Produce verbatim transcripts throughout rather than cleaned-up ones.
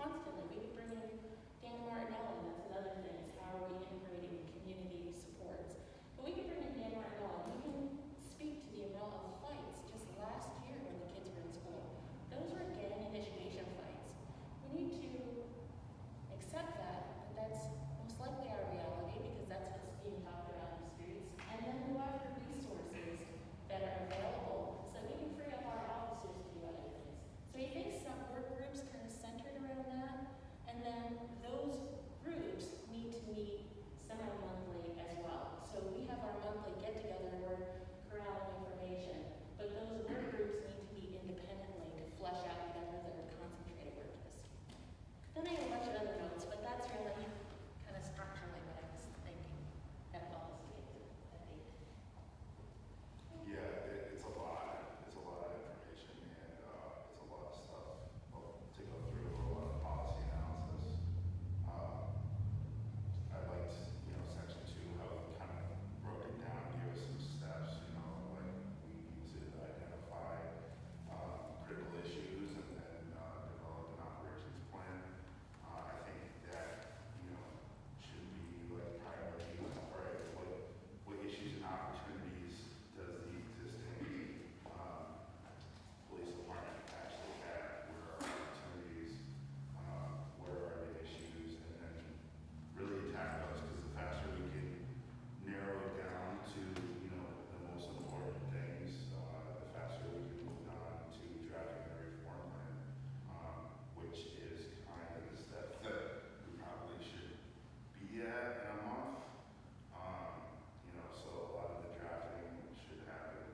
constantly. We could bring in Dan Martinelli, that's another thing, is how are we integrating community supports. But we could bring in Dan Martinelli, he can speak to the amount of fights just last year when the kids were in school. Those were gang initiation fights. We need to accept that, that that's most likely our reality because that's what's being talked about in the streets. And then go after resources that are available so that we can free up our officers to do other things. So he thinks some work groups kind of centered around that, and then those groups need to meet semi-monthly as well. So we have our monthly get-together where we're corralling information, but those work groups need to meet independently to flesh out whatever their concentrated work is. Then I have a bunch of other notes, but that's really kind of structurally what I was thinking that helps me to that date. Yeah, it, it's a lot. It's a lot of information, and uh, it's a lot of stuff to go through, a lot of policy analysis. Um, I liked, you know, section two, how it kind of broke it down, gave us some steps, you know, like we need to identify um, critical issues and then uh, develop an operations plan. Uh, I think that, you know, should be like priority, right? What, what issues and opportunities does the existing um, police department actually have? Where are opportunities? Uh, where are the issues? And then really attack those, because the faster we can narrow it down to, you know, the most important things, uh, the faster we can move on to drafting a reform plan, um, which is kind of the step that we probably should be at in a month. Um, you know, so a lot of the drafting should happen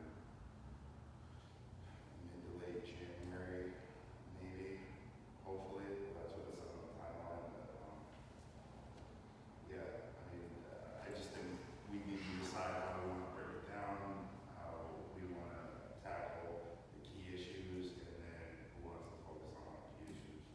mid to late January, maybe, hopefully. That's what it's on the timeline. But, um, yeah, I mean, uh, I just think we need to decide how we want to break it down, how we want to tackle the key issues, and then who wants to focus on the key issues.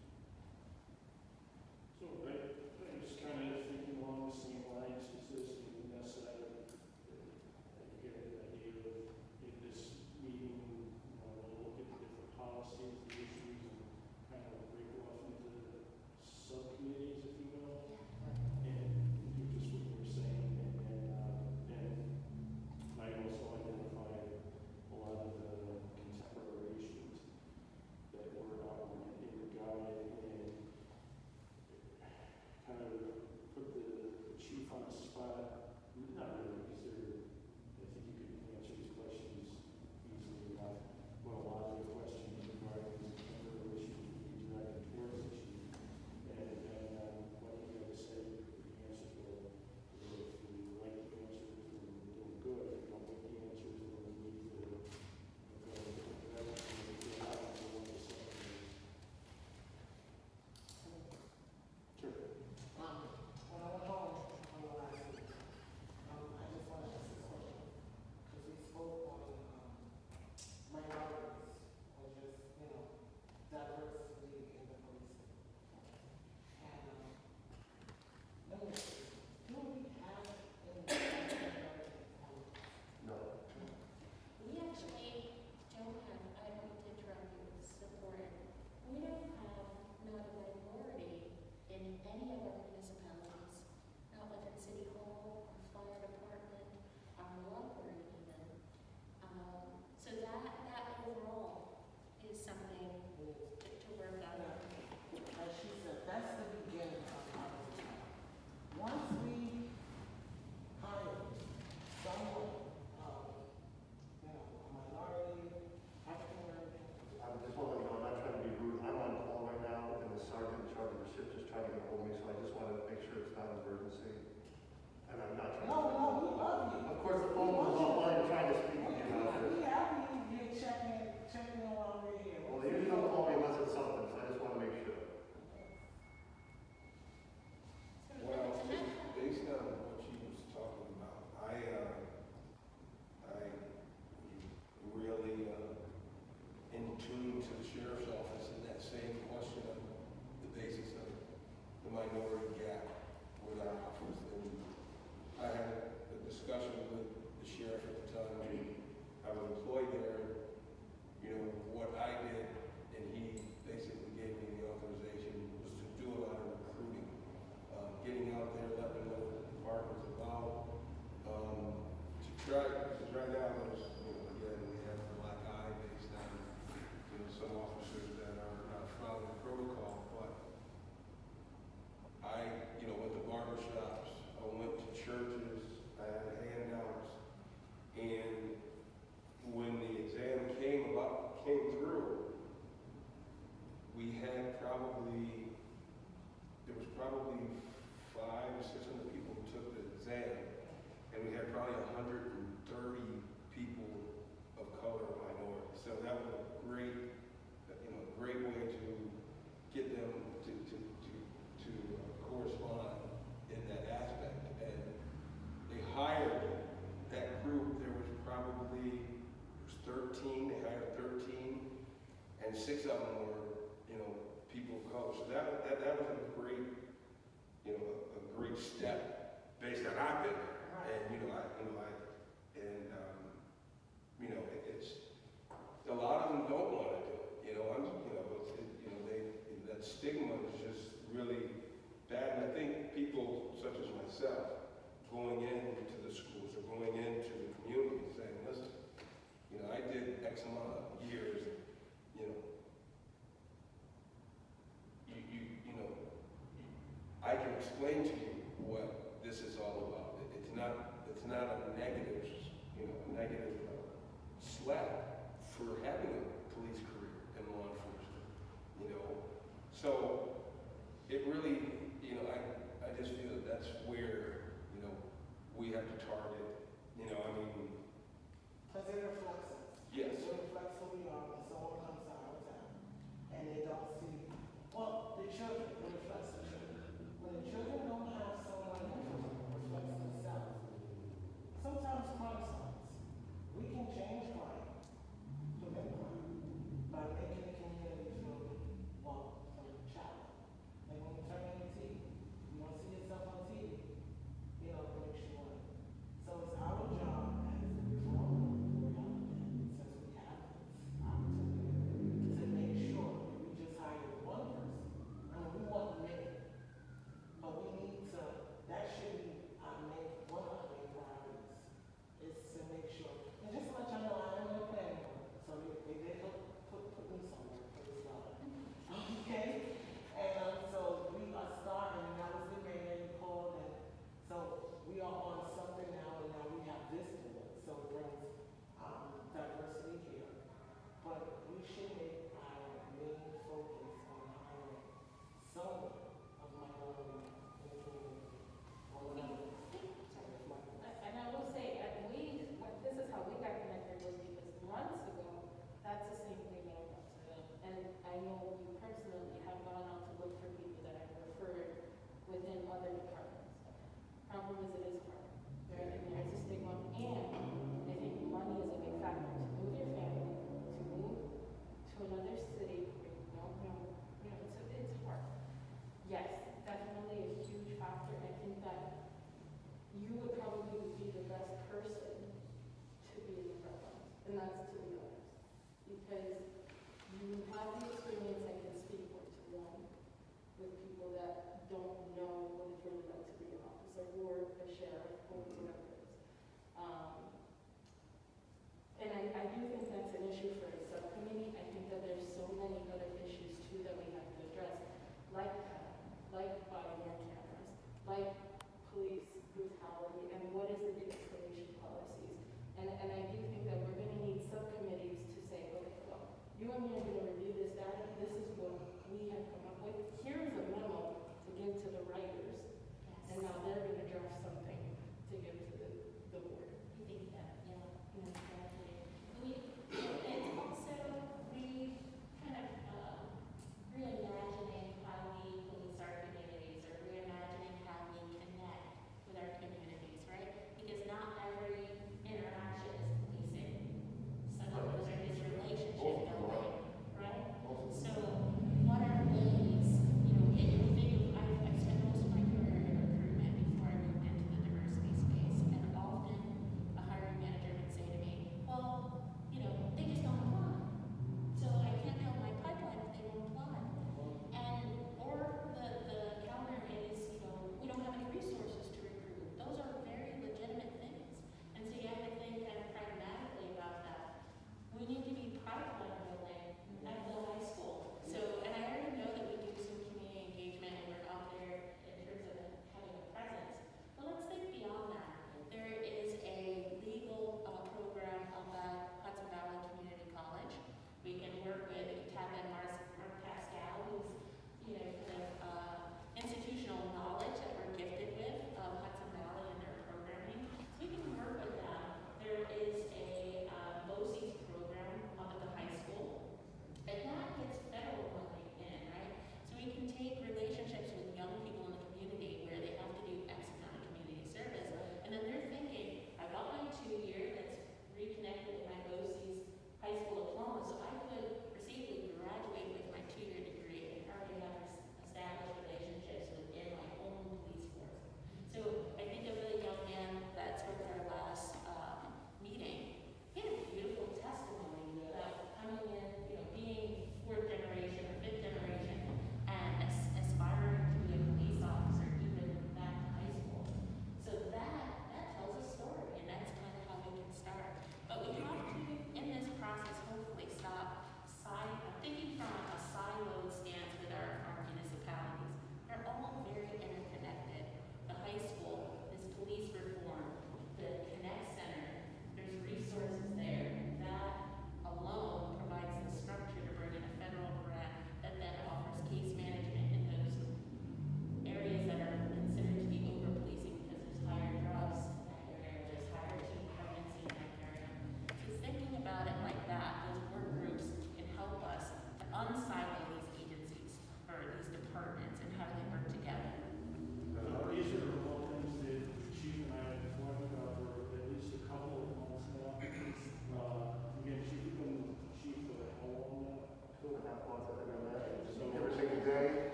So I, I'm just kind of thinking along the same lines as this, and that's that I get the idea of in this meeting, you know, we'll look at the different policies, the issues, and kind of break it off into subcommittees, if you will, and do just what you were saying, and then uh, and I also identify a lot of the contemporary issues that were outlined in the guide, and kind of put the, the chief on the spot. Not really, because they're, I think you could answer these questions easily enough. Well, a lot of the questions regarding these contemporary issues would be directed towards this issue. And then um, what you have to say, the answers will, if you like the answers, then we're doing good. If you don't like the answers, then we need to go to whatever and figure out what we want to say. Sure. Um, when I went home on the last week, um, I just want to ask this question, because we spoke on um, minorities, or just, you know, diversity in the police. And, um, let me ask you, do we have any minority police? No. We actually don't have, I don't mean to interrupt you, it's important. We don't have not a minority in any of our municipalities, not within City Hall, our fire department, our library even. Um, so that, that overall is something to, to work on. Like she said, that's the beginning of our time. Once we hire someone, um, you know, a minority, African American, I just want to let you know, I'm not trying to be rude. I'm on call right now, and the sergeant in charge of the ship just tried to get hold of me, so I just want to make sure it's not an emergency. And I'm not trying no, to. no, we love you. Of course, the phone was off while you're trying to speak We, to we, you out we there. have you, you're checking, checking in while we're here. Well, they usually don't call me unless it's something, so I just want to make sure. Well, just based on what she was talking about, I, uh, I really, uh, in tune to the sheriff's office in that same question of the basis of the minority gap with our office. And I had a discussion with the sheriff at the time I was employed there, you know, what I did, and he basically gave me the authorization was to you have the experience, I can speak one-to-one with people that don't know what it's really like to be an officer or a sheriff or whatever it is. Um, and I, I do think that's an issue for a subcommittee. I think that there's so many other issues too that we have to address, like that, like body worn cameras, like police brutality, and what is the de-escalation policies. And, and I do think that we're gonna need subcommittees to say, okay, well, you and me are gonna review this data, this is what we have come up with, here's a memo to give to the writers, and now they're gonna draft something to give to the, the board. I think that, yeah, exactly. And we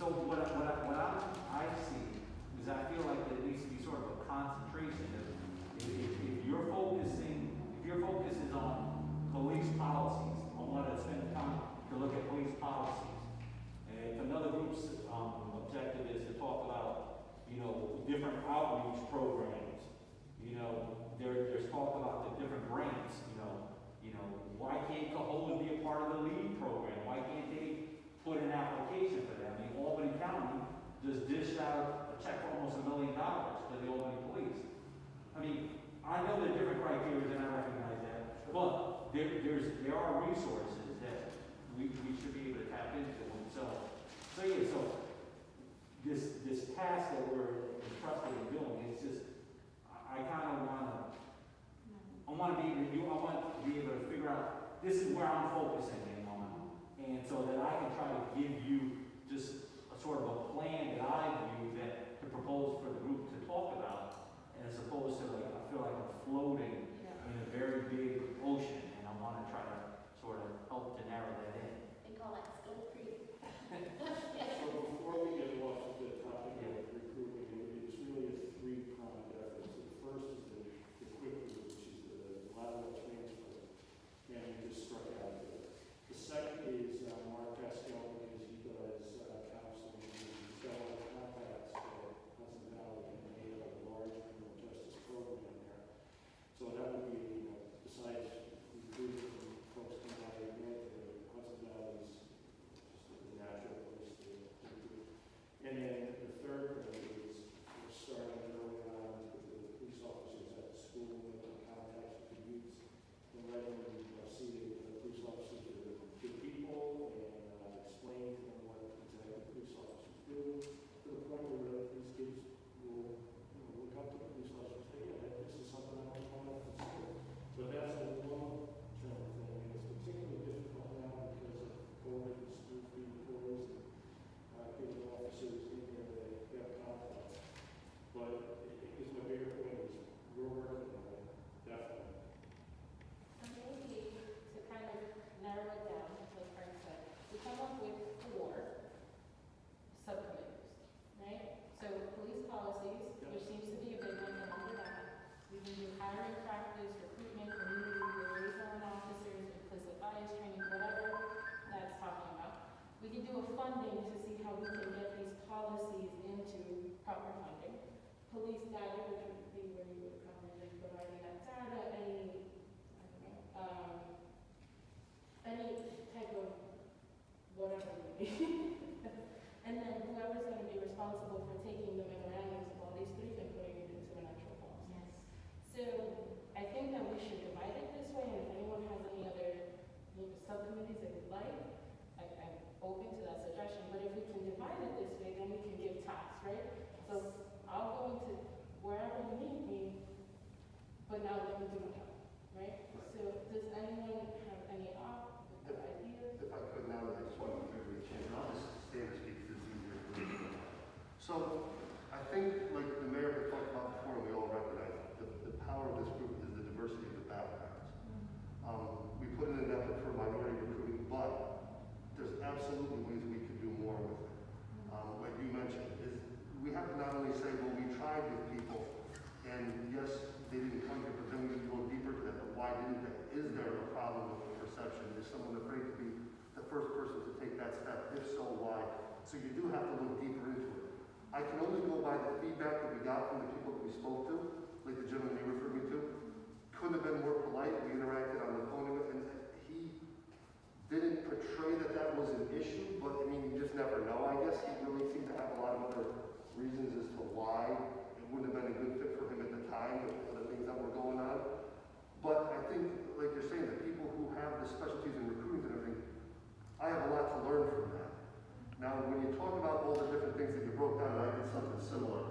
So what, I- what, I- what I, I see is I feel like there needs to be sort of a concentration. If, if, if you're focusing, if your focus is on police policies, I want to spend time to look at police policies. And if another group's um, objective is to talk about, you know, different outreach programs, you know, there, there's talk about the different grants, you know, you know, why can't Cohoes be a part of the LEAD program? Why can't they put an application for that? I mean, Albany County just dished out a check for almost a million dollars to the Albany Police. I mean, I know there are different criteria and I recognize that, but there, there's, there are resources that we, we should be able to tap into. And so, so yeah, so this, this task that we're entrusted in doing, it's just, I, I kind of want to, I want to be able to do, I want to be able to figure out, this is where I'm focusing in on. And so that I can try to give you just a sort of a plan that I view that to propose for the group to talk about, as opposed to like, I feel like I'm floating in a very big ocean, and I want to try to sort of help to narrow that in. They call that scope creep. So before we get off the topic of recruiting, it's really a three-pronged effort. So the first is the, the quick route, which is the lateral transfer, and we just struck out there. The second is uh, Mark Pascal, because he does uh, counseling, and he's got a lot of contacts for Hudson Valley, and they have a large criminal justice program there. So that would be, you know, besides recruiting folks coming out of the grant, Hudson Valley's just a natural place to recruit. And then the third one is we're starting early on with the police officers at the school, making contacts with the youths, and letting them you know, see that the police officers are good people, and uh, explain to them what exactly police officers do, to the point where these kids will you know, look up to the police officers and say, yeah, this is something I want to come up and see. But that's a long-term thing, and it's particularly difficult now because of COVID and schools being closed, and uh, getting officers in there that have contact. But it is my bigger point is we're working on it, definitely. So maybe to kind of narrow it down, like Frank said, we come up with four subcommittees, right? So police policies, which seems to be a big one, and under that, we can do hiring practice, recruitment, community liaison officers, implicit bias training, whatever that's talking about. We can do a funding to see how we can get these policies into proper funding. Police data, which would be where you would come in and providing that data, any, I don't know, um, any type of whatever we need. And then whoever's going to be responsible for taking the memorandums of all these three and putting it into an actual policy. Yes. So I think that we should divide it this way, and if anyone has any other you know, subcommittees they would like, I, I'm open to that suggestion. But if we can divide it this way, then we can give tasks, right? So I'll go into wherever you need me, but now let me do my job, right? So does anyone have any op- ideas? If I could now, I just want to quickly change, and I'll just stand and speak to this easier for me. So, I think, like the mayor had talked about before, and we all recognize it, the, the power of this group is the diversity of the backgrounds. Um, we put in an effort for minority recruiting, but there's absolutely ways we could do more with it. Um, like you mentioned, is we have to not only say, well, we tried with people, and yes, they didn't come here, but then we can go deeper to that, but why didn't they? Is there a problem with the perception? Is someone afraid to be the first person to take that step? If so, why? So you do have to look deeper into it. I can only go by the feedback that we got from the people that we spoke to, like the gentleman you referred me to. Couldn't have been more polite. We interacted on the phone, and he didn't portray that that was an issue, but I mean, you just never know, I guess. He really seemed to have a lot of other reasons as to why it wouldn't have been a good fit for him at the time with other things that were going on. But I think, like you're saying, the people who have the specialties in recruiting and everything, I have a lot to learn from that. Now, when you talk about all the different things that you broke down, and I did something similar,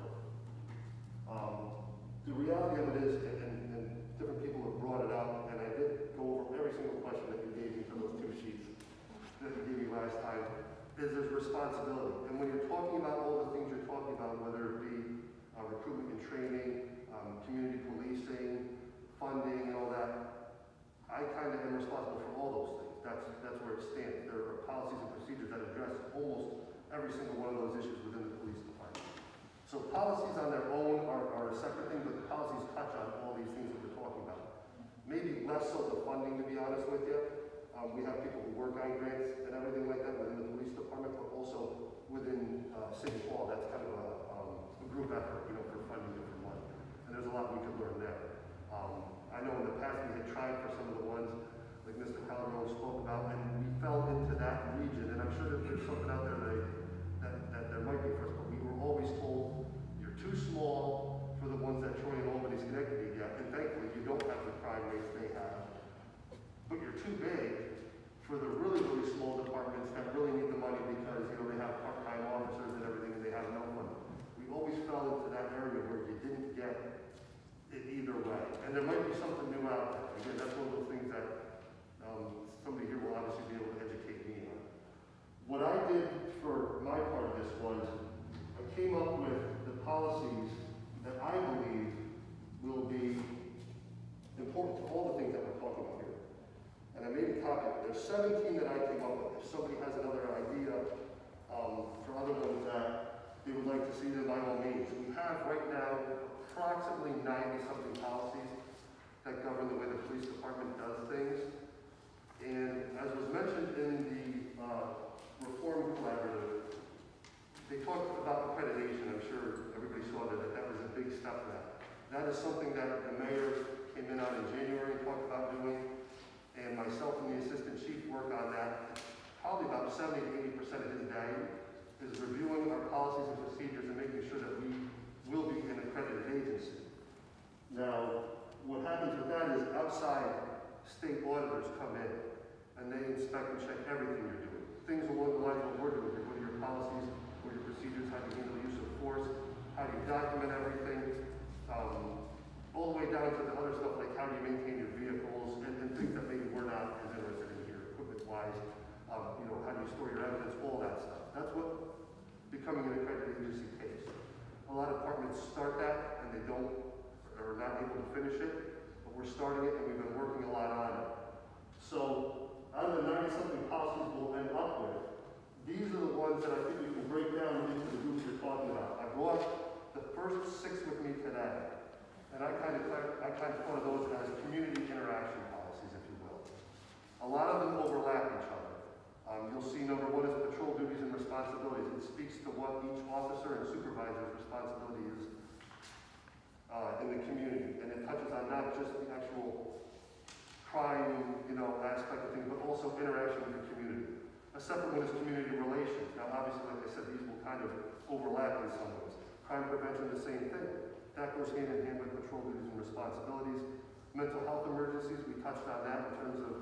um, the reality of it is, and, and, and different people have brought it up, and I did go over every single question that you gave me for those two sheets that you gave me last time, is there's responsibility. And when you're talking about all the things you're talking about, whether it be uh, recruitment and training, um, community policing, funding, and all that, I kind of am responsible for all those things. That's, that's where it stands. There are policies and procedures that address almost every single one of those issues within the police department. So policies on their own are, are a separate thing, but the policies touch on all these things that we're talking about. Maybe less so the funding, to be honest with you. Um, we have people who work on grants and everything like that within the police department, but also within uh, City Hall. That's kind of a, um, a group effort, you know, for funding different ones. And there's a lot we could learn there. Um, I know in the past we had tried for some of the ones like Mister Calderon spoke about, and we fell into that region. And I'm sure that there's something out there that, that, that there might be for us, but we were always told you're too small for the ones that Troy and Albany's Schenectady get, and thankfully you don't have the crime rates they have. But you're too big for the really, really small departments that really need the money because, you know, they have part-time officers and everything and they have no money. We always fell into that area where you didn't get it either way. And there might be something new out there. Again, that's one of those things that um, somebody here will obviously be able to educate me on. What I did for my part of this was I came up with the policies that I believe will be important to all the things that we're talking about here. And I made a copy. There's seventeen that I came up with. If somebody has another idea um, for other ones that they would like to see, then by all means. We have right now approximately ninety something policies that govern the way the police department does things. And as was mentioned in the uh, Reform Collaborative, they talked about accreditation. I'm sure everybody saw that, that that was a big step for that. That is something that the mayor came in on in January and talked about doing. And myself and the assistant chief work on that. Probably about seventy to eighty percent of his day is reviewing our policies and procedures and making sure that we will be an accredited agency. Now, what happens with that is outside state auditors come in and they inspect and check everything you're doing. Things along the lines of what we're doing, what are your policies, what are your procedures, how do you handle the use of force, how do you document everything, um, all the way down to the other stuff like how do you maintain your vehicles and, and things that maybe we're not as interested in here, equipment-wise, um, you know, how do you store your evidence, all that stuff. That's what becoming an accredited agency takes. A lot of departments start that and they don't, or are not able to finish it, but we're starting it and we've been working a lot on it. So, out of the ninety something policies we'll end up with, these are the ones that I think we can break down into the groups you're talking about. I brought the first six with me today. And I kind of, I kind of thought of those as community interaction policies, if you will. A lot of them overlap each other. Um, you'll see number one is patrol duties and responsibilities. It speaks to what each officer and supervisor's responsibility is uh, in the community. And it touches on not just the actual crime, you know, aspect of things, but also interaction with the community. A separate one is community relations. Now, obviously, like I said, these will kind of overlap in some ways. Crime prevention, the same thing. That goes hand in hand with patrol duties and responsibilities. Mental health emergencies, we touched on that in terms of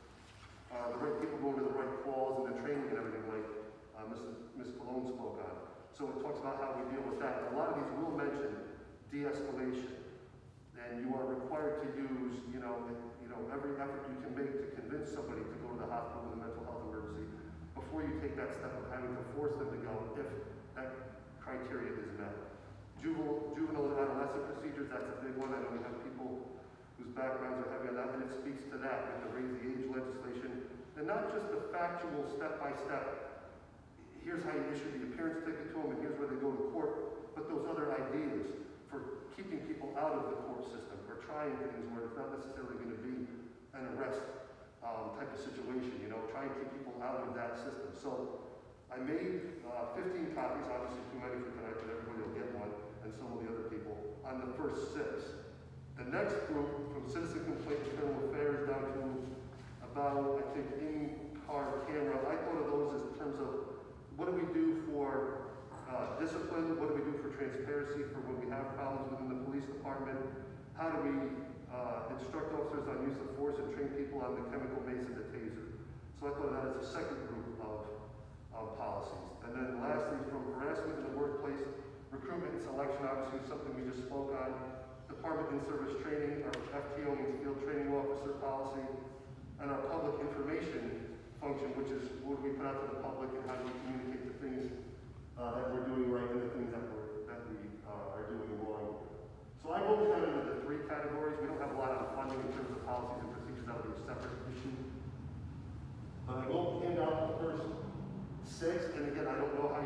uh, the right people going to the right calls and the training and everything like uh, Miz Cologne spoke on. So it talks about how we deal with that. And a lot of these will mention de-escalation. And you are required to use, you know, you know, every effort you can make to convince somebody to go to the hospital with a mental health emergency before you take that step of having to force them to go if that criteria is met. Juvenile, juvenile and adolescent procedures, that's a big one. I know we have people whose backgrounds are heavy on that, and it speaks to that. We have to raise the age legislation. And not just the factual step-by-step, here's how you issue the appearance ticket to them, and here's where they go to court, but those other ideas for keeping people out of the court system, or trying things where it's not necessarily going to be an arrest um, type of situation, you know, try and keep people out of that system. So I made uh, fifteen copies, obviously too many for tonight, but everybody will get one, and so will the other people, on the first six. The next group, from citizen complaint and criminal affairs down to about, I think, in-car camera, I thought of those as in terms of what do we do for uh, discipline, what do we do for transparency for when we have problems within the police department, how do we uh, instruct officers on use of force and train people on the chemical mace and the taser. So I thought of that as a second group of of policies. And then lastly, from harassment in the workplace, recruitment and selection, obviously something we just spoke on, department in-service training, our F T O means field training officer policy, and our public information function, which is what do we put out to the public and how do we communicate the things uh, that we're doing right and the things that, we're, that we uh, are doing wrong. So I broke it down into the three categories. We don't have a lot of funding in terms of policies and procedures. That would be a separate issue. But I will hand out the first six, and again, I don't know how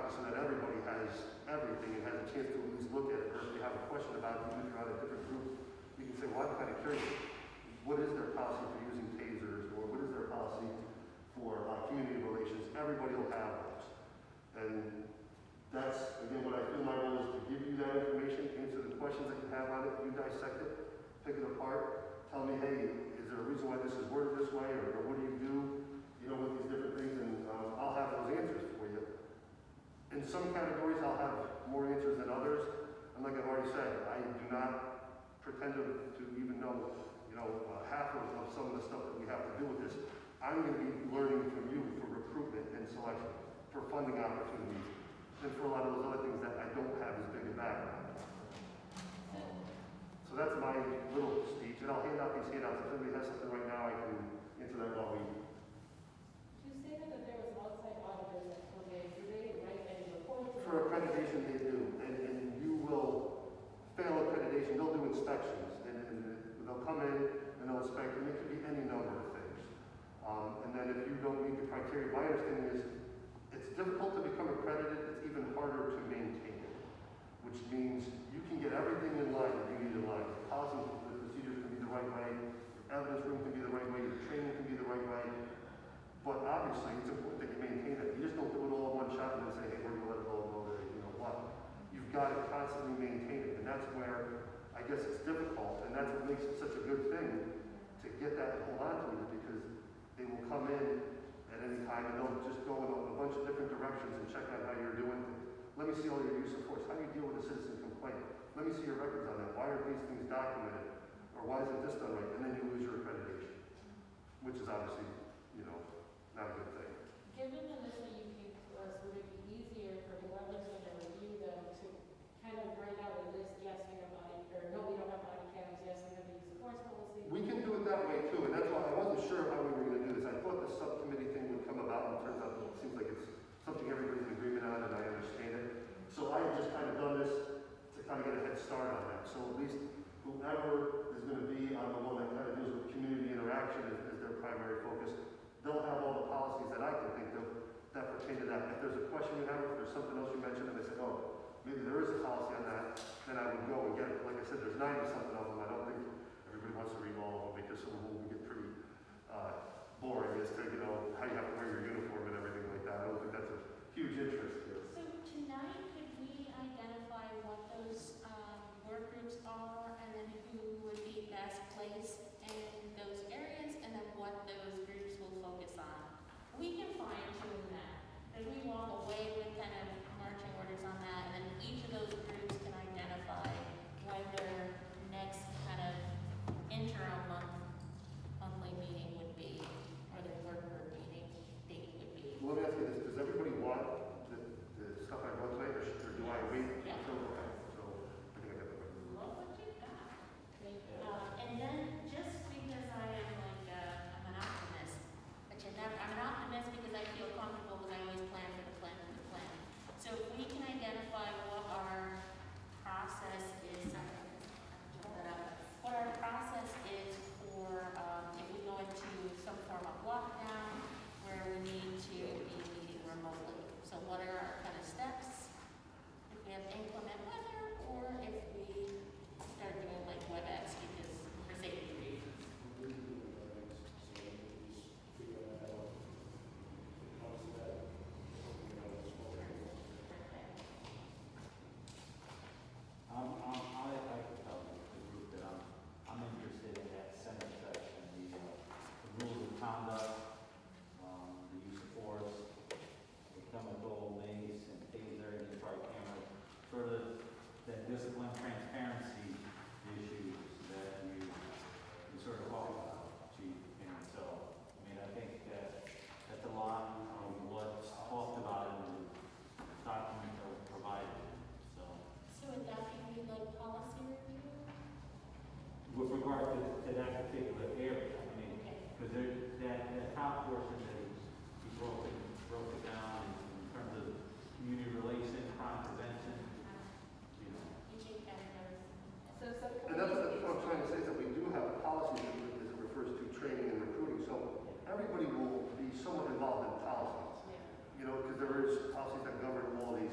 copy so that everybody has everything and has a chance to at least look at it, or if they have a question about it, even if you're on a different group, you can say, well, I'm kind of curious, what is their policy for using tasers, or what is their policy for uh, community relations? Everybody will have those. And that's, again, what I feel my role is to give you that information, answer the questions that you have on it, you dissect it, pick it apart, tell me, hey, is there a reason why this is worded this way, or, or what do you do, you know, with these different things, and um, I'll have those answers for you. In some categories, I'll have more answers than others, and like I've already said, I do not pretend to, to even know, you know, uh, half of, of some of the stuff that we have to do with this. I'm going to be learning from you for recruitment and selection, for funding opportunities, and for a lot of those other things that I don't have as big a background. So that's my little speech, and I'll hand out these handouts. If anybody has something right now, I can answer that while we. You stated that there was outside auditors that come in. Do they write any reports? For accreditation, they do, and, and you will fail accreditation. They'll do inspections, and, and they'll come in and they'll inspect, and it could be any number of things. Um, and then if you don't meet the criteria, my understanding is it's difficult to become accredited. It's even harder to maintain it, which means you can get everything in line that you need in line. The policy, the procedures can be the right way, your evidence room can be the right way, your training can be the right way. But obviously, it's important that you maintain it. You just don't do it all in one shot and then say, hey, we're going to let it all go there, you know what? You've got to constantly maintain it, and that's where I guess it's difficult, and that's what makes it such a good thing to get that and hold on to it, because they will come in at any time and they'll just go in a, a bunch of different directions and check out how you're doing things. Let me see all your use of force. How do you deal with a citizen complaint? Let me see your records on that. Why are these things documented? Or why isn't this done right? And then you lose your accreditation, which is obviously, you know, not a good thing. Given the list that you gave to us, would it be easier for whoever's going to review them to kind of write out a list, yes, we have body, or no, we don't have body cams, yes, we have the use of force policy? We can do it that way too, and that's why I wasn't sure how we were going to do this. I thought the subcommittee thing would come about, and it turns out it seems like it's something everybody's in agreement on, and I understand it. So I have just kind of done this to kind of get a head start on that. So at least whoever is going to be on the one that kind of deals with community interaction as, as their primary focus, they'll have all the policies that I can think of that pertain to that. If there's a question you have, if there's something else you mentioned, and they say, oh, maybe there is a policy on that, then I would go and get it. Like I said, there's ninety something of them. I don't think everybody wants to read all of them, because some of them will get pretty uh, boring as to, you know, how you have to wear your uniform and everything like that. I don't think that's a huge interest here. So tonight, could we identify what those um, work groups are, and then who would be best placed in those areas, and then what those groups will focus on? We can fine tune that, as we walk away with kind of marching orders on that, and then each of those groups can identify when their next kind of interim month, monthly meeting would be, or their work group meeting date would be. Well, let me ask you this, does everybody want the, the stuff I wrote tonight, or, should, or do I wait Yeah. until, okay, so I think I got the right. Love what you got. Uh, and then, just because I am like, uh, I'm an optimist, but you never, I'm an optimist because I feel comfortable because I always plan for the plan for the plan. So if we can identify what our process is, I'm gonna jump that up, what our process is for, um, if we go into some form of lockdown where we need to be meeting remotely. So what are our kind of steps? If we have inclement weather, or if we start doing like WebEx because for safety reasons. We can do it, right? So we can just figure that out. How's that? Something else. Perfect. Um, um, I, I could tell you, the group that I'm, I'm interested in that center section, the, uh, the rules of conduct, um, the use of force, the chemical, mace, and taser, and try cameras, sort of that discipline, transparency issues that you, you sort of talk about, Chief. And so, I mean, I think that that's a lot of what's talked about in the document that was provided, so. So would that be like policy review? With regard to, to that particular area, I mean, Okay. because there, that, that top portion that he he broke it, broke it down in, in terms of community relations, crime prevention, you know. You take that as. So, so. And that's what, what I'm trying to say, is that we do have policies as it refers to training and recruiting, so everybody will be somewhat involved in policies. Yeah. You know, because there is policies that govern all the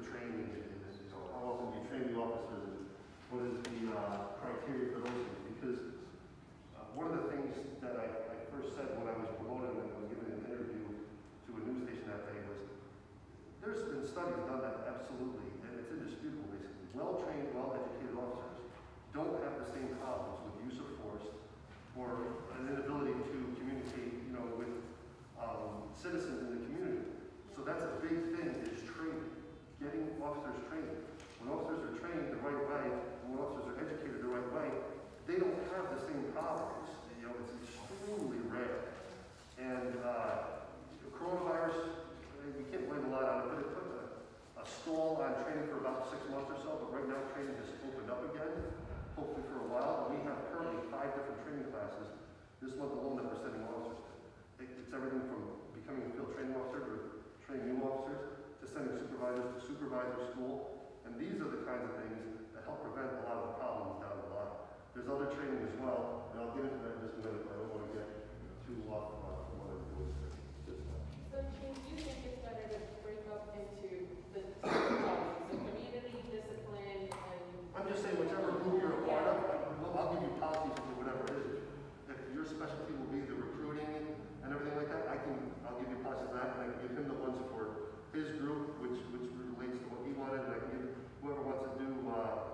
training is, you know, how often do you train the officers, and what is the uh, criteria for those things? Because uh, one of the things that I, I first said when I was promoted and was given an interview to a news station that day was, there's been studies done that absolutely, and it's indisputable basically, well-trained, well-educated officers don't have the same problems with use of force or an inability to communicate, you know, with um, citizens in the community. So that's a big thing, is training, getting officers trained. When officers are trained the right way, when officers are educated the right way, they don't have the same problems. You know, it's extremely rare. And uh, the coronavirus, we can't blame a lot on it, but it put a, a stall on training for about six months or so, but right now training has opened up again, hopefully for a while. We have currently five different training classes this month alone that we're sending officers to. It, it's everything from becoming a field training officer to training new officers to sending supervisors to supervisor school. And these are the kinds of things that help prevent a lot of the problems down the line. There's other training as well, and I'll get into that in just a minute, but I don't want to get too off uh, from what I'm doing today. So do you think it's better to break up into the two policies, so community, discipline, and? I'm just saying whichever group you're a part of, I'll, I'll give you policies for whatever it is. If your specialty will be the recruiting and everything like that, I can, I'll give you policies on that, and I can give him the ones for his group, which which relates to what he wanted, and I can give whoever wants to do uh,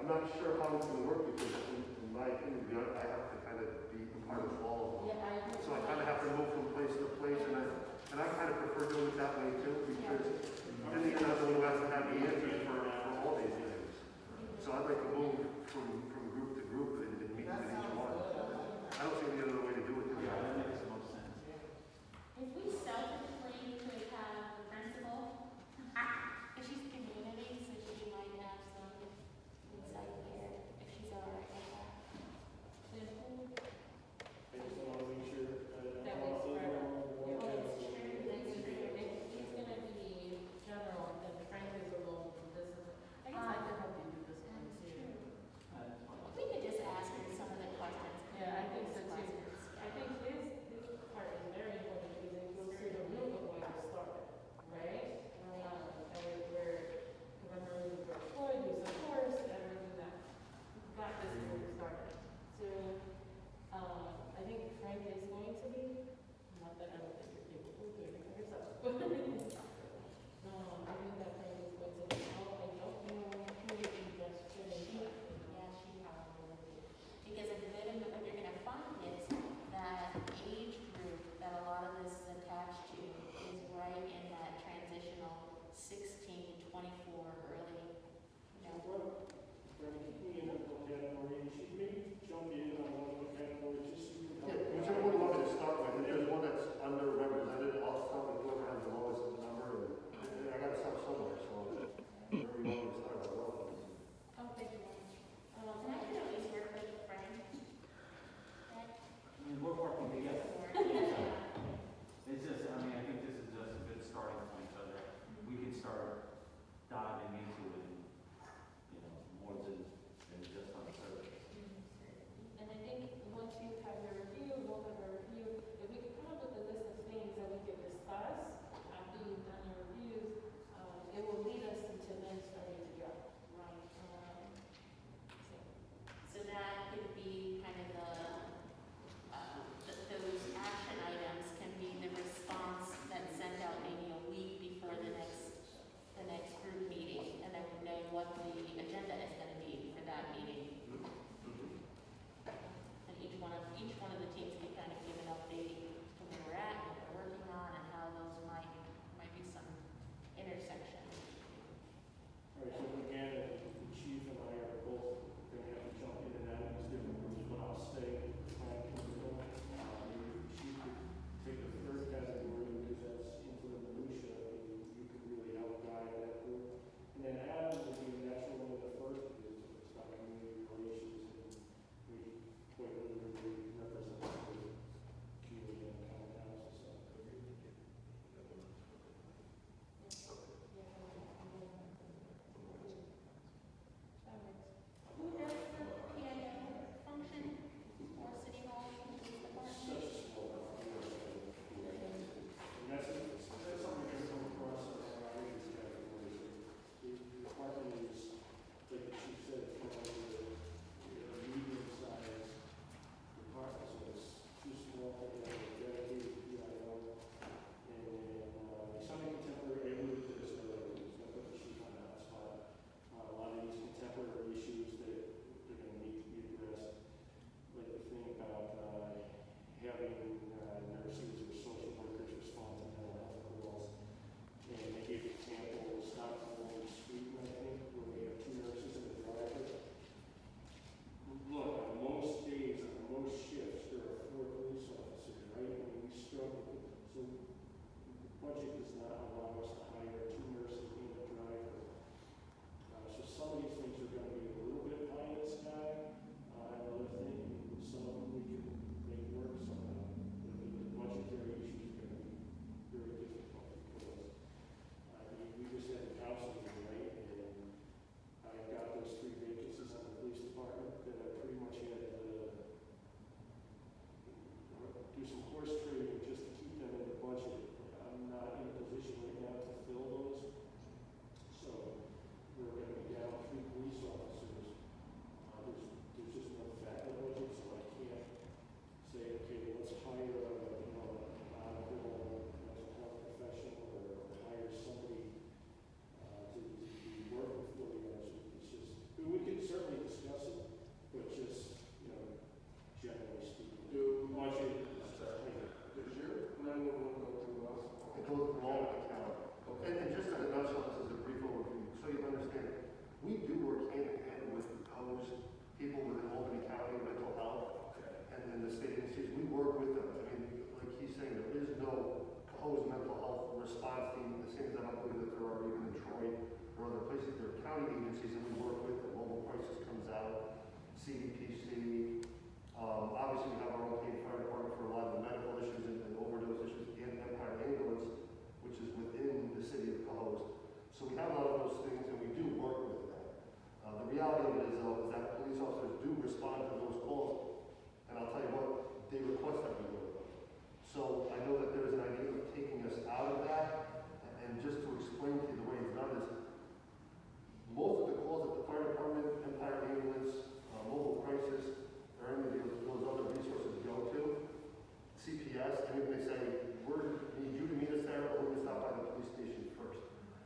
I'm not sure how it's gonna work because in, in my opinion, you know, I have to kind of be a part of all of them. Yeah, I agree. So I kind of have to move from place to place and I, and I kind of prefer doing it that way too because then you're not the one who has to have the answers for, for all these things. So I'd like to move from, from group to group and, and meet with each one. I don't see any other way to do it. to be Yeah, that honest. makes the most sense. If we selfishly could have the principal, if she's community, so she might have some insight here, if she's all right with that. So if we- I just want to make sure, uh, That I want we to spread know Well, what it's council. true, that's true. If he's gonna be general, then Frank is a local, this is, I guess I could help you do this one too. Uh, That's fine. validated is though, is that police officers do respond to those calls, and I'll tell you what, they request that we go to them. So I know that there's an idea of taking us out of that, and just to explain to you the way it's done is, most of the calls that the fire department, Empire Ambulance, uh, mobile crisis, or any of those, those other resources go to, C P S, and if they say, we're, we need you to meet us there, or we're gonna stop by the police station first.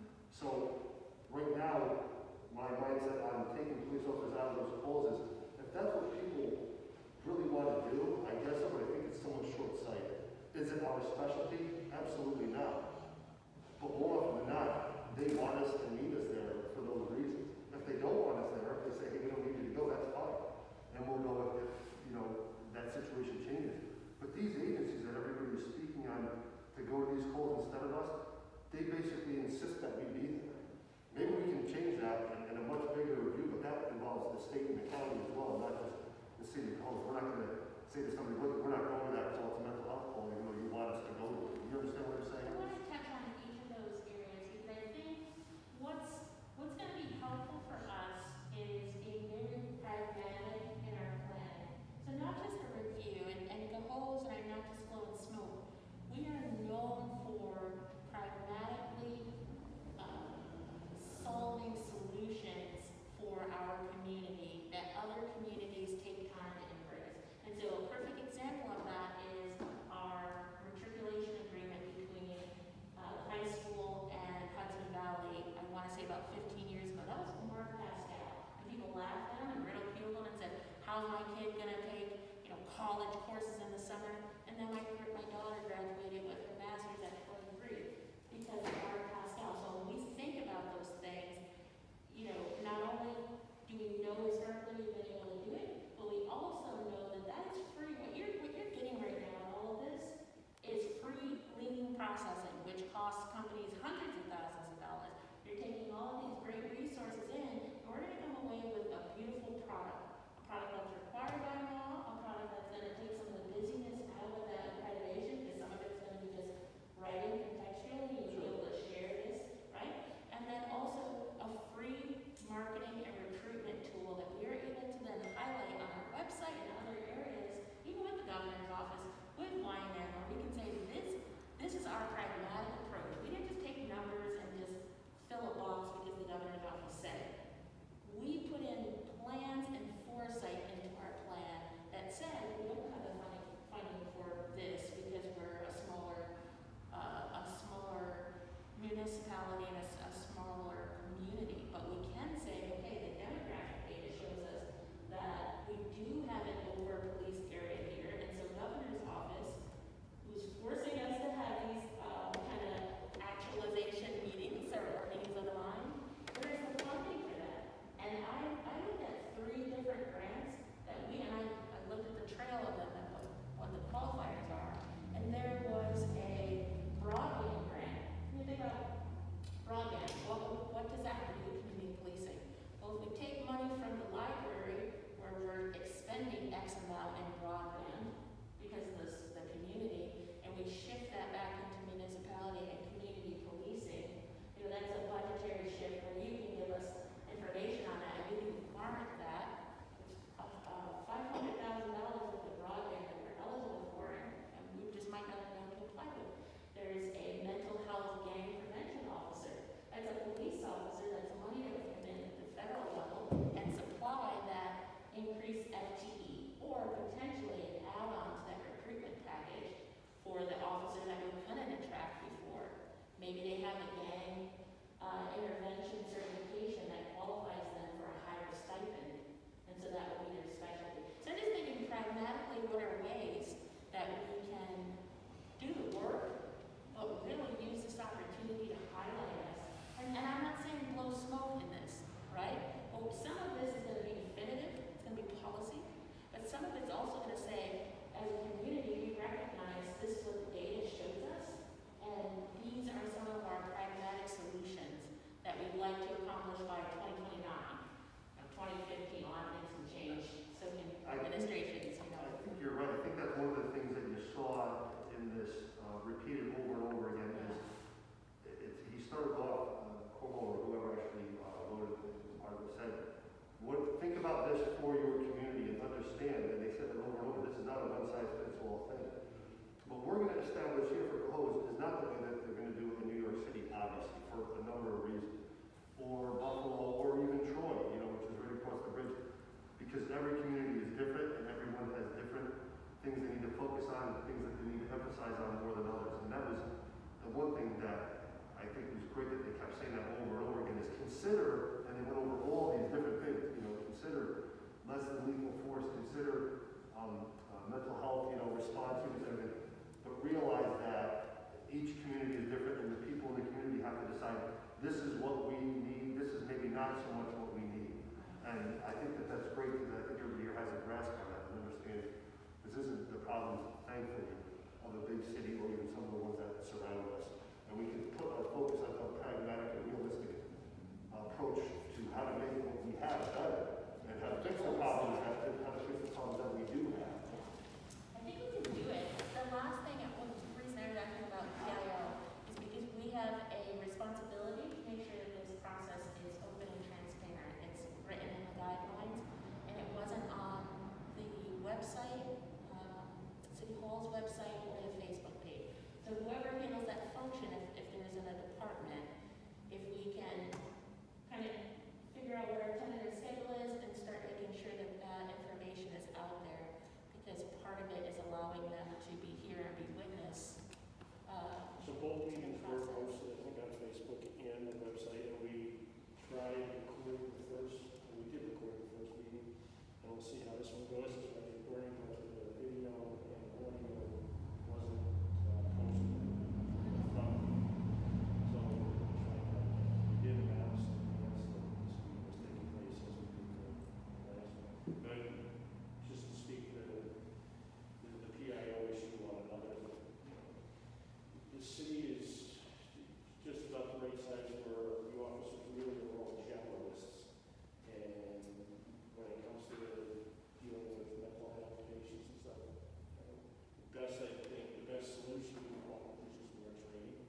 So, right now, my mindset on taking police officers out of those calls is, if that's what people really want to do, I guess so, but I think it's somewhat short-sighted. Is it our specialty? Absolutely not. But more often than not, they want us and need us there for those reasons. If they don't want us there, if they say, hey, we don't need you to go, that's fine. And we'll go if, if you know, that situation changes. But these agencies that everybody is speaking on to go to these calls instead of us, they basically insist that we be there. Maybe we can change that in, in a much bigger review, but that involves the state and the county as well, not just the city of Cohoes. We're not going to say to somebody, look, we're not going to that call, it's a mental health call, even though you want us to go to it. You understand what I'm saying? I want to touch on each of those areas because I think what's what's going to be helpful for us is being very pragmatic in our planning. So not just a review, and, and Cohoes, and I'm not just blowing smoke, we are known for pragmatically um, solving solutions for our community that other communities take time to embrace. And so a perfect example of that is our matriculation agreement between uh, high school and Hudson Valley, I want to say about fifteen years ago. That was Mark Pascal. And people laughed at him and ridiculed him and said, how's my kid going to take, you know, college courses in the summer? And then my, my daughter graduated with her master's at twenty-three because of Mark Pascal. So when we think about those things, you know, not only do we know historically we've been able to do it, but we also know that that is free. What you're, what you're getting right now in all of this is free lean processing, which costs companies hundreds of thousands of dollars. You're taking all of these great resources in, and we're going to come away with a beautiful product. A product that's required by law, a product that's going to take some of the busyness out of that accreditation, because some of it's going to be just writing contextually, and you'll be able to share this, right? And then also a free marketing and recruitment tool that we are able to then highlight on our website and other areas, even with the governor's office, with Y N M, where we can say this, this is our pragmatic approach. We didn't just take numbers and just fill a box because the governor's office said it. We put in plans and foresight into our plan that said we don't have the funding, funding for this because we're a smaller, uh, a smaller municipality and a, a smaller community. But we can say, okay, the demographic data shows us that we do have an over-policed area here, and so governor's office, who's forcing us to have these um, kind of actualization meetings or meetings of the mind, where's the funding for that? And I, I looked at three different grants that we, and I, I looked at the trail of them and what, what the qualifiers are, and there was a broadband grant. When you think about broadband, what, what does that have to do with community policing? Well, if we take money from the library, where we're expending X amount in broadband, because of this, the community, and we shift that back into municipality and community policing, you know, that's a budgetary shift where you can give us information on that, and we can warrant that. It's uh, five hundred thousand dollars worth of broadband that we're eligible for, and, and we just might not have known to apply to. There's a mental health gang prevention officer. That's a police officer, that's money that would come in at the federal level and supply that increased F T E, or potentially an add-on to that recruitment package for the officer that we couldn't attract before. Maybe they have a gang uh, intervention certification that qualifies them for a higher stipend, and so that would be their specialty. So I'm just thinking pragmatically, what are ways that we can do the work, but really use this opportunity to highlight us. And, and I'm not saying blow smoke in this, right? Well, some of this is going to be definitive, it's going to be policy, but some of it's also going to say, as a community, we recognize this is what the data shows us, and these are some of our pragmatic solutions that we'd like to not the way that they're gonna do it in New York City, obviously, for a number of reasons. Or Buffalo, or even Troy, you know, which is right across the bridge. Because every community is different and everyone has different things they need to focus on, things that they need to emphasize on more than others. And that was the one thing that I think was great that they kept saying that over and over again is consider, and they went over all these different things, you know, consider less than lethal force, consider um, uh, mental health, you know, response to everything. But realize that each community is different and the people in the community have to decide this is what we need, this is maybe not so much what we need. And I think that that's great because I think everybody here has a grasp on that and understands this isn't the problems, thankfully, of a big city or even some of the ones that surround us. And we can put our focus on a pragmatic and realistic approach to how to make what we have better and how to fix the problems that, how to fix the problems that we do have. I think we can do it. The last thing, well, the reason I was asking about P I O is because we have a responsibility to make sure that this process is open and transparent. It's written in the guidelines, and it wasn't on the website, um, City Hall's website, or the Facebook page. So whoever handles that function, if, if there's in a department, if we can kind of figure out what our tentative schedule is and start making sure that that information is out there, because part of it is allowing them to be here and be witness. Uh, So both to the meetings were process. posted, I think, on Facebook and the website, and we tried to record the first, and we did record the first meeting, and we'll see how this one goes. It's like recording, but the video and audio wasn't uh, posted from. So we'll try that. We did announce that yes, that this meeting was taking place as we did the last one. But just to speak to the, the P I O issue on another, the city is just about the right size where the officers really are all generalists. And when it comes to dealing with mental health patients and stuff, uh, the best, I think, the best solution to all is just more training.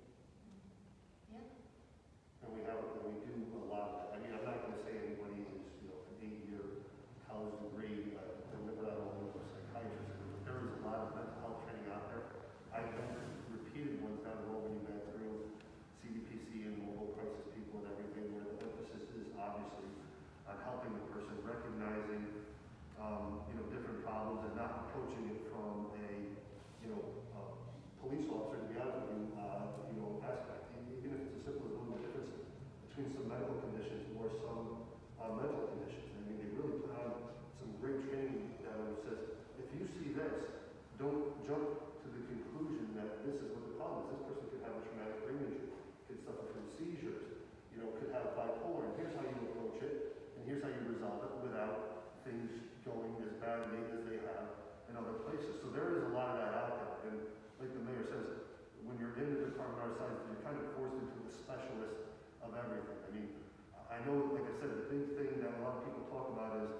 Yeah. And we have, and we do a lot of that. I mean, I'm not gonna say anybody is, you know, an eight-year college degree, uh, they're not only a psychiatrist, but there is a lot of mental health training out there. I've done repeated ones down the road when you went through C D P C and mobile crisis people and everything, where the emphasis is obviously on helping the person, recognizing, um, you know, different problems and not approaching it from a, you know, uh, police officer, to be honest with you, uh, you know, aspect. Even if it's as simple as knowing the difference between some medical conditions or some uh, mental conditions. I mean, they really put on some great training that says, if you see this, don't jump to the conclusion that this is what the problem is. This person could have a traumatic brain injury, could suffer from seizures, you know, could have bipolar, and here's how you approach it, and here's how you resolve it without things going as badly as they have in other places. So there is a lot of that out there, and like the mayor says, when you're in the department our size, you're kind of forced into a specialist of everything. I mean, I know, like I said, the big thing that a lot of people talk about is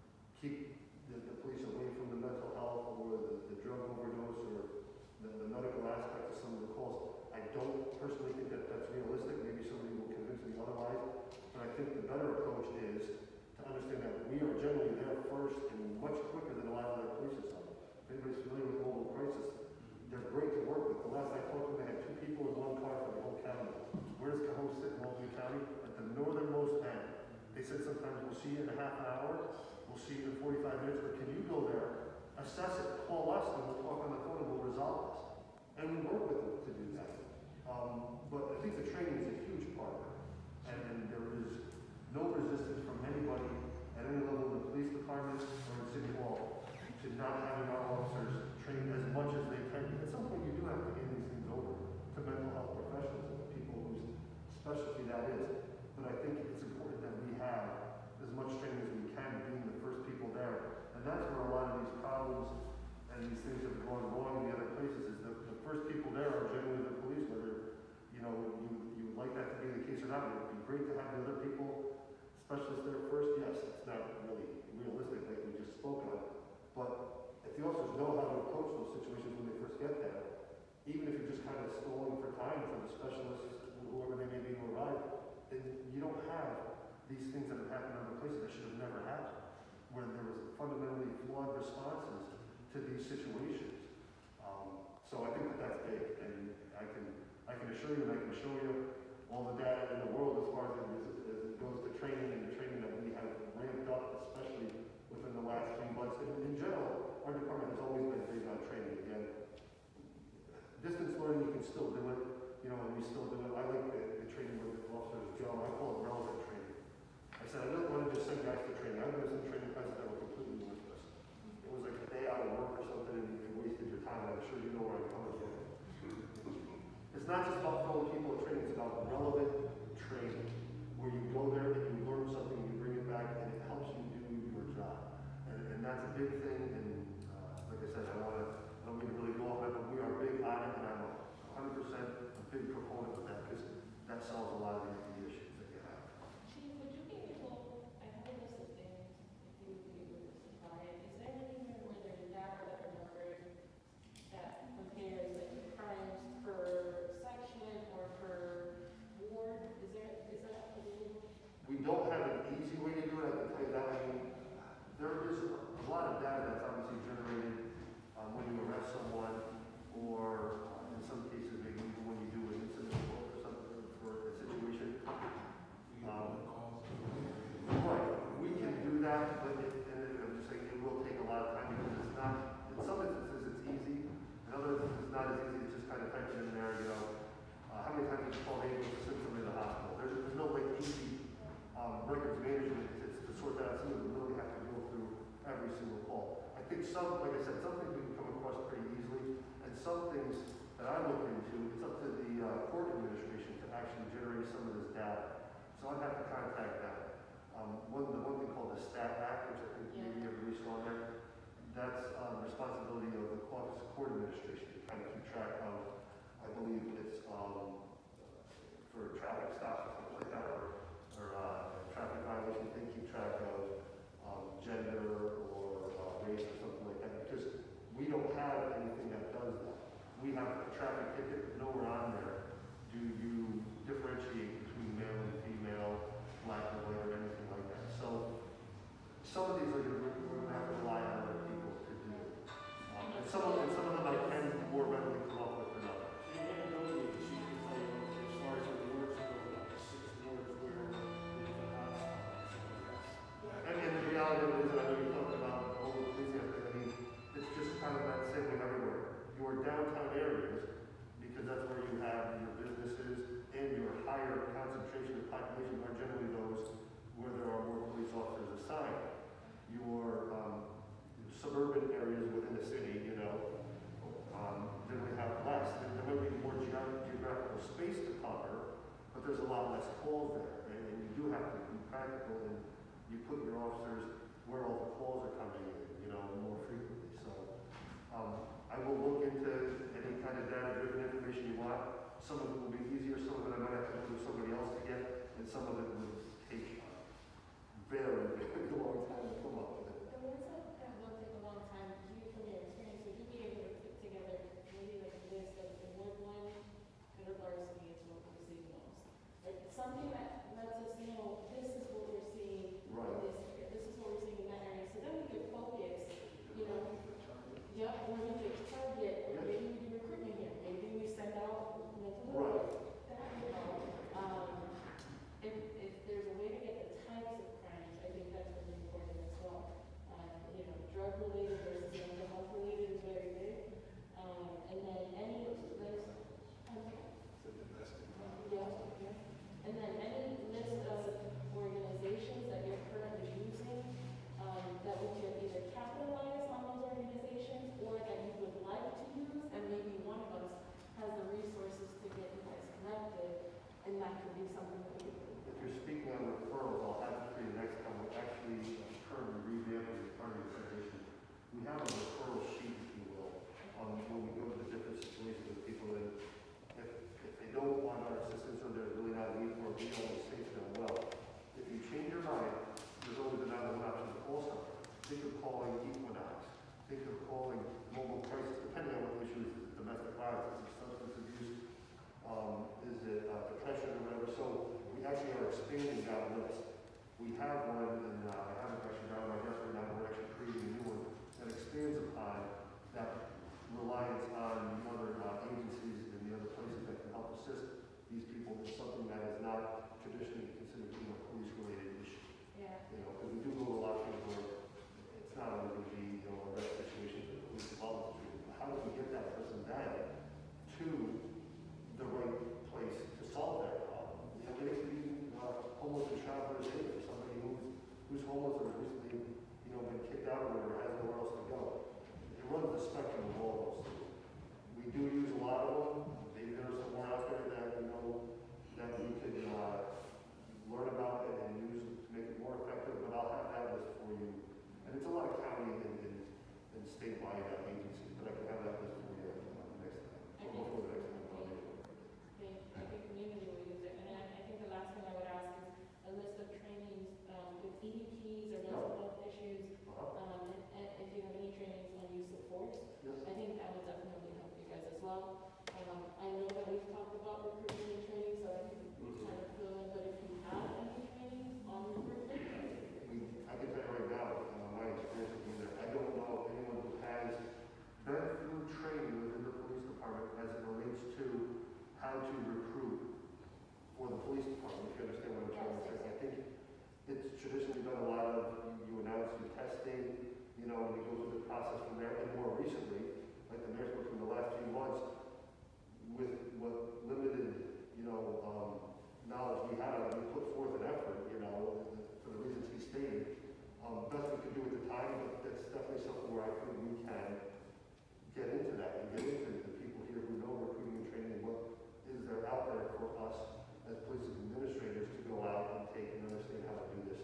keep the, the police away from the mental health or the, the drug overdose or the, the medical aspect of some of the calls. I don't personally think that that's realistic. Maybe somebody will convince me otherwise. But I think the better approach is to understand that we are generally there first and much quicker than a lot of other police are. If anybody's familiar with mobile crisis, they're great to work with. The last I talked to them, they had two people in one car for the whole county. Where does Cohoes sit in Multnomah County? At the northernmost end. They said sometimes we'll see you in a half an hour, we'll see you in forty-five minutes, but can you go there, assess it, call us, and we'll talk on the phone and we'll resolve this. And we work with them to do that. Um, but I think the training is a huge part of it. And, and there is no resistance from anybody at any level in the police department or in City Hall to not having our officers train as much as they can. At some point, you do have to hand these things over to mental health professionals and the people whose specialty that is. But I think it's important that we have as much training as we can, being the first people there. And that's where a lot of these problems and these things that have gone wrong in the other places is the, the first people there are generally the police, whether, you know, you, you would like that to be the case or not. It would be great to have the other people, specialists there first. Yes, it's not really realistic like we just spoke of. But if the officers know how to approach those situations when they first get there, even if you're just kind of stalling for time for the specialists, whoever they may be to arrive, then you don't have these things that have happened in other places that should have never happened, where there was fundamentally flawed responses to these situations. Um, so I think that that's big, and I can I can assure you, and I can show you all the data in the world as far as it, as it goes to training and the training that we have ramped up, especially within the last few months. And in general, our department has always been big on training. Again, distance learning, you can still do it, you know, and we still do it. I like the, the training where the officers go. I call it relevant training. I said, I don't want to just send guys to training. I've been some training classes that were completely worthless. It was like a day out of work or something, and you wasted your time. I'm sure you know where I'm coming from. It's not just about throwing people at training, it's about relevant training, where you go there and you learn something, you bring it back, and it helps you do your job. And, and that's a big thing, and uh, like I said, I want to, I don't mean to really go off that, but we are big on it, and I'm one hundred percent a big proponent of that, because that solves a lot of the, the issues that you have. Chief, would you be able, I have a list of things, if you would be able to supply it, is there anywhere where there's data that are numbered that compares like the crimes per section or per ward? Is there, is that available? We don't have an easy way to do it, I can tell you that. I mean, there is a lot of data that's obviously generated um, when you arrest someone, or uh, in some cases, maybe even when you do an incident report or something for a situation. Um, right, we can do that, but it, and it, I'm just saying it will take a lot of time because it's not, in some instances it's easy, in other instances it's not as easy, it's just kind of type it in there, you know. Uh, how many times did you call an ambulance to send somebody to the hospital? There's, there's no like easy um, records management to, to sort that out. Some of them really have to go through every single call. I think some, like I said, some things we can come across pretty easily, and some things that I look into, it's up to the uh, court administration to actually generate some of this data. So I'd have to contact them. Um, one, the one thing called the STAT Act, which I think Yeah. maybe everybody saw there, that's um, responsibility of the Office of Court Administration to kind of keep track of, I believe it's um, for traffic stops or something like that, or, or uh, traffic violations, they keep track of um, gender or uh, race or something like that, because we don't have anything that does that. We have a traffic ticket, but nowhere on there do you differentiate between male and female, black or white, or anything like that. So some of these are going to, we're going to have to rely on other people to do. Um, and some of and some of them I can more readily come up with than others. Anecdotally, she can tell you, as far as the wards go, about the six wards where there's a hotspot. And, and the reality of it is, I know you talked about the whole policing aspect, I mean, it's just kind of that same thing everywhere. Your downtown areas, because that's where you have your businesses and your higher concentration of population are generally those where there are more police officers assigned. Your um, suburban areas within the city, you know, um, generally have less. There, there might be more geog geographical space to cover, but there's a lot less calls there, and, and you do have to be practical, and you put your officers where all the calls are coming in, you know, more frequently. So um, I will look into any kind of data-driven information you want. Some of it will be easier, some of it I might have to go to somebody else to get, and some of it will take very, very long time to come up with it. The ones that, that will take a long time, you, from your experience, would you be able to put together maybe like a list of the Ward One, good or varsity is what we're seeing most? Like something that lets us know this is what we're seeing Right. in this area, this is what we're seeing in that area, so then we could focus, you know, yeah, or we could target, or maybe we do recruitment here, maybe we send out mental health. Right. That, you know, um, if, if department or has nowhere else to go. It runs the spectrum of all of those things. We do use a lot of them. Maybe there's some more out there that we know that we could uh, learn about it and use to make it more effective, but I'll have that list for you. And it's a lot of county and, and, and statewide uh, agencies, but I can have that list for you uh, next time. Or before the next time. I'll make it. They, I think community will use it, and I, I think the last thing I would ask is a list of trainings, um, with E D Ps or mental health issues, Uh-huh. um, and, and if you have any trainings on use of force, Yes. I think that would definitely help you guys as well. Um, I know that we've talked about recruitment and training, so I can kind of fill in, but if you have any trainings on recruitment, We, I can tell you right now, uh, my experience with either, I don't know of anyone who has been through training within the police department as it relates to how to recruit for the police department, if you understand what I'm trying to say. I think it's traditionally been a lot of, you, you announce your testing, you know, and you go through the process from there, and more recently, like the mayor's book from the last few months, with what limited, you know, um, knowledge we have, we put forth an effort, you know, for the reasons he stated. Um, best we could do at the time, but that's definitely something where I think we can get into that and get into the people here who know recruiting and training and what is there out there for us as police administrators to go out and take and understand how to do this.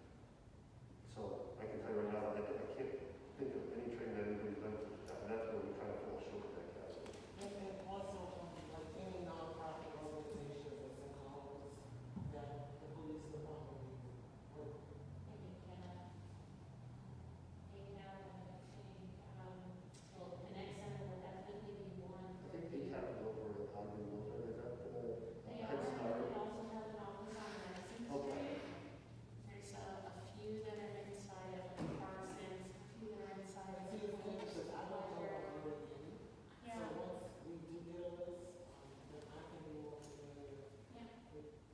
So I can tell you right now, I, I can't think of any training that anybody's done for that, and that's where we kind of fall short of that category. And then also, um, like any nonprofit organizations that's in Cohoes that the police department work. maybe can, uh, take it out and I think, um, well, the next center will definitely be one I for think you. they have it over at Ogden Military, is that the They Head are, Start? they also have an office on Madison Okay. Street. There's a, a few that are inside of Parsons, a few that are inside of. See, the thing is, that I don't know Library. about already. Yeah. So once we do get a list, um, then I can be more familiar Yeah. with things.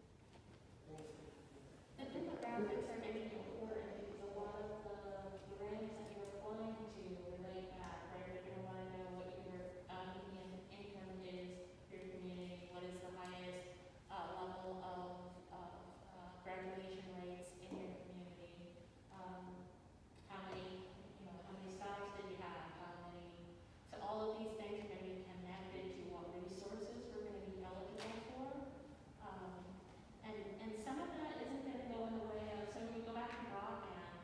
The demographics are going to be important because a lot of the grants that you're applying to relate back, right? You're going to want to know what your uh, median income is for your community, what is the highest uh, level of, of uh, graduation rates in your community, um, how many, you know, how many stars did you have, how many, so all of these things are going to be connected to what resources we're going to be eligible for. Um, and, and some of that isn't gonna go in the way of, so when we go back to broadband,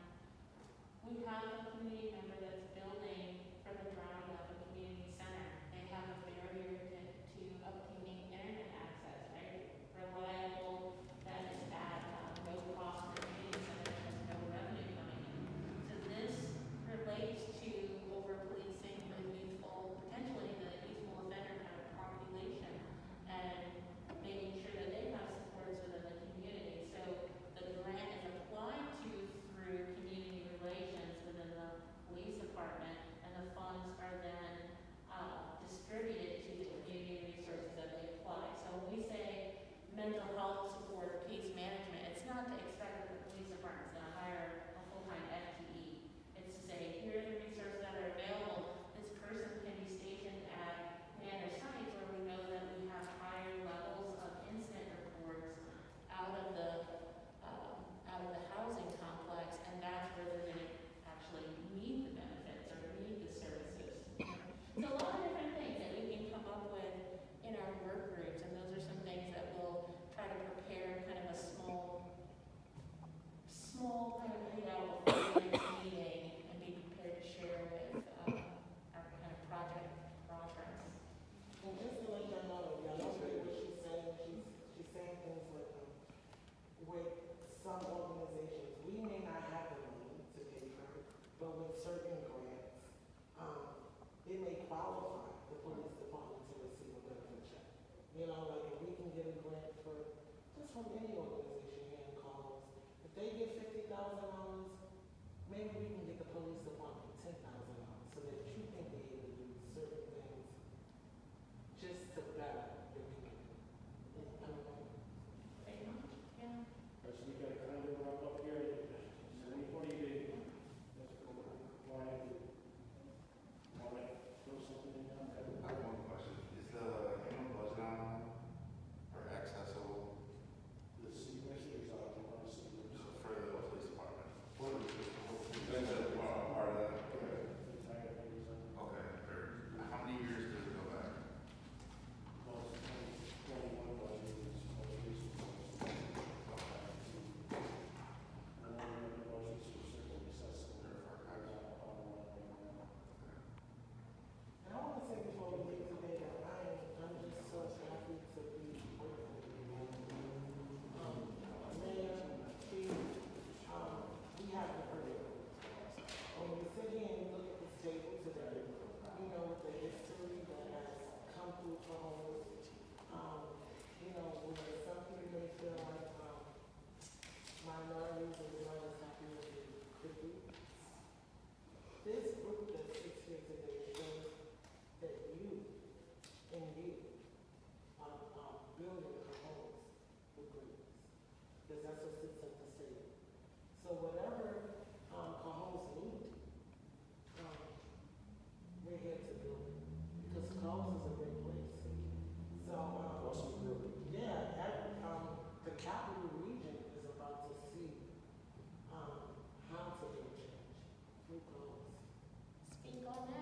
we have a community member that's building from the ground up a community center. They have a barrier to, to obtaining internet access, right? Reliable, that is at, uh, no cost to the community center, has no revenue coming in. So this relates to over-policing the youthful, potentially the youthful offender kind of population, and making sure that they have supports within the community. So the grant is applied to through community relations within the police department, and the funds are then uh, distributed to the community resources that they apply. So when we say mental health support, case management, it's not to expect that the police department's going to hire a full-time F T E. It's to say, here are the resources that are available. This person can be stationed at manor sites where we know that we have higher levels of incident reports out of the, um, out of the housing complex, and that's where they're gonna actually need the benefits or need the services. So a lot of different things that we can come up with in our work groups, and those are some things that we'll try to prepare kind of a small, small kind of readout before the next meeting, and be prepared to share with, um, our kind of project progress. And just to let y'all know, y'all know what she's saying, she's, she's saying things like, um, with some organizations, we may not have the money to pay for it, but with certain grants, um, it may qualify the police department to receive a benefit check. You know, like if we can get a grant for, just from any organization here in Cohoes, if they get fifty thousand dollars, maybe we can get the police department ten thousand dollars, so that you can be able to do certain things just to better your community. I don't know. Pretty much, yeah. As we got to kind of wrap up here, is there anybody that, that's going to want to, want to throw something in on that? I have one question. Is the annual budget on or accessible The secret is out, I want to see. for the police department? What is this? That's a, uh, our part of that? the entire thing is on. Okay, fair. How many years does it go back? Well, it's twenty, twenty-one budget is most recent. And then the other budgets are certainly assessing their bottom line right now. And I want to say before we leave today that I am, I'm just so happy to be working with you. Um, Mayor, Chief, um, we have the privilege. When you sit here and you look at this table today, you know, with the history that has come through Cohoes, um, you know, where some people may feel like, um, minorities are not as happy as they could be. This group that sits here today shows that you and you are, are building Cohoes with greatness. Because that's what sits at the table. So whatever, um, Cohoes need, um, we're here to build it. Because Cohoes is a great place. So, um, Awesome group. yeah, that, um, the capital region is about to see, um, how to make change through Cohoes. Speak on that.